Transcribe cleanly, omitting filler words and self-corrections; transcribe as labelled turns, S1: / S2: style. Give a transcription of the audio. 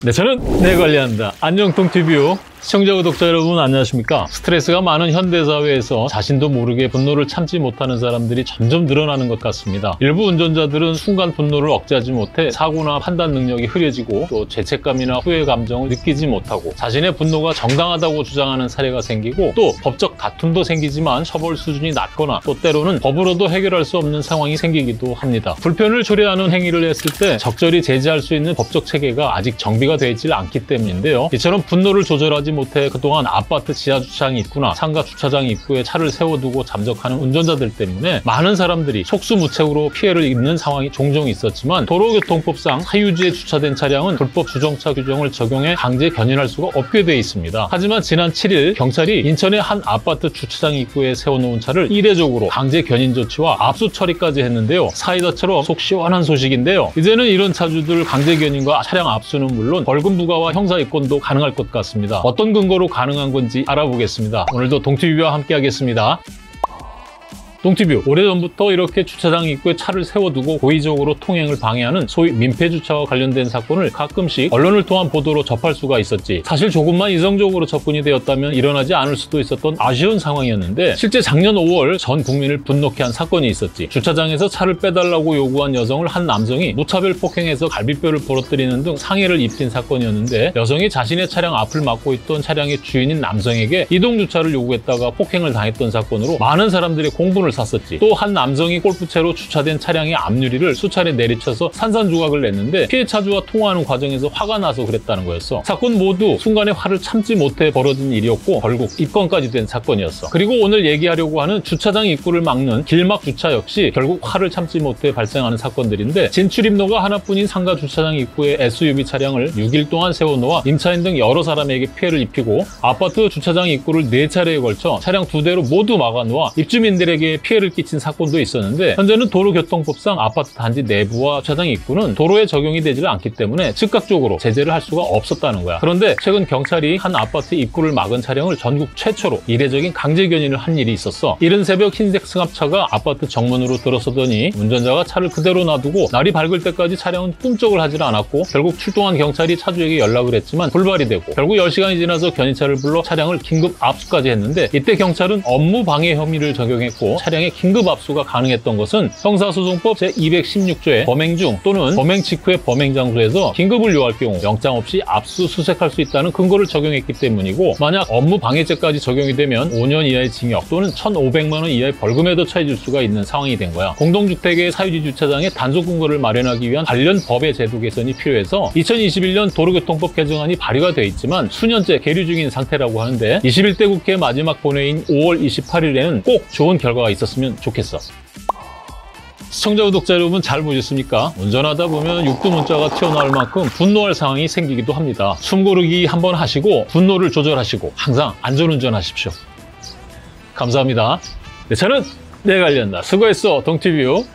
S1: 네, 저는 내 관리한다. 안녕 동티뷰 시청자 구독자 여러분 안녕하십니까? 스트레스가 많은 현대사회에서 자신도 모르게 분노를 참지 못하는 사람들이 점점 늘어나는 것 같습니다. 일부 운전자들은 순간 분노를 억제하지 못해 사고나 판단 능력이 흐려지고 또 죄책감이나 후회 감정을 느끼지 못하고 자신의 분노가 정당하다고 주장하는 사례가 생기고 또 법적 다툼도 생기지만 처벌 수준이 낮거나 또 때로는 법으로도 해결할 수 없는 상황이 생기기도 합니다. 불편을 초래하는 행위를 했을 때 적절히 제재할 수 있는 법적 체계가 아직 정비가 되어 있지 않기 때문인데요. 이처럼 분노를 조절하지 못해 그동안 아파트 지하 주차장 입구나 상가 주차장 입구에 차를 세워두고 잠적하는 운전자들 때문에 많은 사람들이 속수무책으로 피해를 입는 상황이 종종 있었지만 도로교통법상 사유지에 주차된 차량은 불법 주정차 규정을 적용해 강제 견인할 수가 없게 돼 있습니다. 하지만 지난 7일 경찰이 인천의 한 아파트 주차장 입구에 세워놓은 차를 이례적으로 강제 견인 조치와 압수 처리까지 했는데요. 사이다처럼 속 시원한 소식인데요. 이제는 이런 차주들 강제 견인과 차량 압수는 물론 벌금 부과와 형사 입건도 가능할 것 같습니다. 어떤 근거로 가능한 건지 알아보겠습니다. 오늘도 동티뷰와 함께 하겠습니다. 동티뷰, 오래전부터 이렇게 주차장 입구에 차를 세워두고 고의적으로 통행을 방해하는 소위 민폐주차와 관련된 사건을 가끔씩 언론을 통한 보도로 접할 수가 있었지. 사실 조금만 이성적으로 접근이 되었다면 일어나지 않을 수도 있었던 아쉬운 상황이었는데 실제 작년 5월 전 국민을 분노케 한 사건이 있었지. 주차장에서 차를 빼달라고 요구한 여성을 한 남성이 무차별 폭행해서 갈비뼈를 부러뜨리는 등 상해를 입힌 사건이었는데 여성이 자신의 차량 앞을 막고 있던 차량의 주인인 남성에게 이동주차를 요구했다가 폭행을 당했던 사건으로 많은 사람들의 공분을 샀었지. 또 한 남성이 골프채로 주차된 차량의 앞유리를 수차례 내리쳐서 산산조각을 냈는데 피해 차주와 통화하는 과정에서 화가 나서 그랬다는 거였어. 사건 모두 순간의 화를 참지 못해 벌어진 일이었고 결국 입건까지 된 사건이었어. 그리고 오늘 얘기하려고 하는 주차장 입구를 막는 길막 주차 역시 결국 화를 참지 못해 발생하는 사건들인데 진출입로가 하나뿐인 상가 주차장 입구에 SUV 차량을 6일 동안 세워놓아 임차인 등 여러 사람에게 피해를 입히고 아파트 주차장 입구를 4차례에 걸쳐 차량 2대로 모두 막아놓아 입주민들에게 피해를 끼친 사건도 있었는데 현재는 도로교통법상 아파트 단지 내부와 주차장 입구는 도로에 적용이 되지 않기 때문에 즉각적으로 제재를 할 수가 없었다는 거야. 그런데 최근 경찰이 한 아파트 입구를 막은 차량을 전국 최초로 이례적인 강제 견인을 한 일이 있었어. 이른 새벽 흰색 승합차가 아파트 정문으로 들어서더니 운전자가 차를 그대로 놔두고 날이 밝을 때까지 차량은 꿈쩍을 하지 않았고 결국 출동한 경찰이 차주에게 연락을 했지만 불발이 되고 결국 10시간이 지나서 견인차를 불러 차량을 긴급 압수까지 했는데 이때 경찰은 업무 방해 혐의를 적용했고 차량의 긴급 압수가 가능했던 것은 형사소송법 제216조의 범행 중 또는 범행 직후의 범행 장소에서 긴급을 요할 경우 영장 없이 압수수색할 수 있다는 근거를 적용했기 때문이고 만약 업무 방해죄까지 적용이 되면 5년 이하의 징역 또는 1,500만 원 이하의 벌금에도 처해질 수가 있는 상황이 된 거야. 공동주택의 사유지 주차장에 단속 근거를 마련하기 위한 관련 법의 제도 개선이 필요해서 2021년 도로교통법 개정안이 발의가 돼 있지만 수년째 계류 중인 상태라고 하는데 21대 국회 마지막 본회의인 5월 28일에는 꼭 좋은 결과가 있었으면 좋겠어. 시청자 구독자 여러분 잘 보셨습니까? 운전하다 보면 육두 문자가 튀어나올 만큼 분노할 상황이 생기기도 합니다. 숨 고르기 한번 하시고 분노를 조절하시고 항상 안전운전 하십시오. 감사합니다. 네, 저는 내 관리한다. 수고했어 동티뷰.